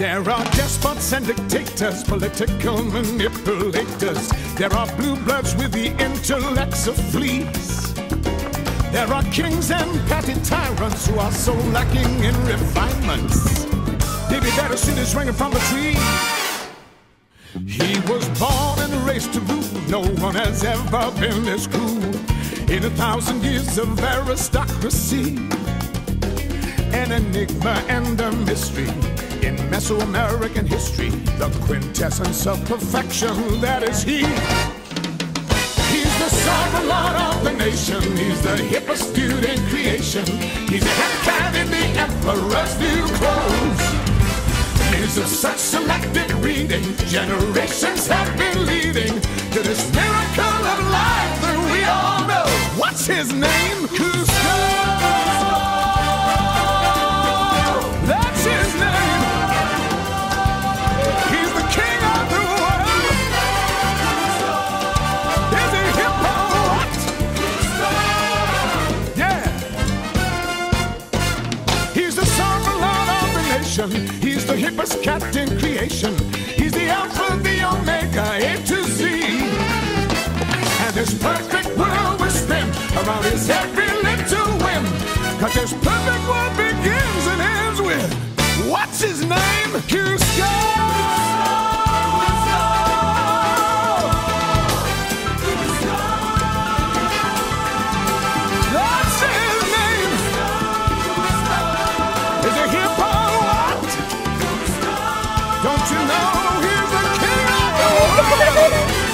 There are despots and dictators, political manipulators. There are blue bloods with the intellects of fleas. There are kings and petty tyrants who are so lacking in refinements. They'd be better seen as ringing from a tree. He was born and raised to rule. No one has ever been this cruel in 1,000 years of aristocracy. An enigma and a mystery in Mesoamerican history. The quintessence of perfection, that is he. He's the sovereign lord of the nation. He's the hippest dude in creation. He's the head cat in the emperor's new clothes. He's of such selective reading, generations have been leading to this miracle of life that we all know. What's his name? Cusco! That's his name! He's the king of the world! Is he hippo? What? Yeah! He's the sovereign lord of the nation. He's the hippest cat in creation. He's the Alpha, the Omega, A to Z. And this perfect world will spin around his every little whim. 'Cause this perfect world begins and ends with, what's his name? Cusco! That's his name! Is it hippo? Don't you know he's the king of the world?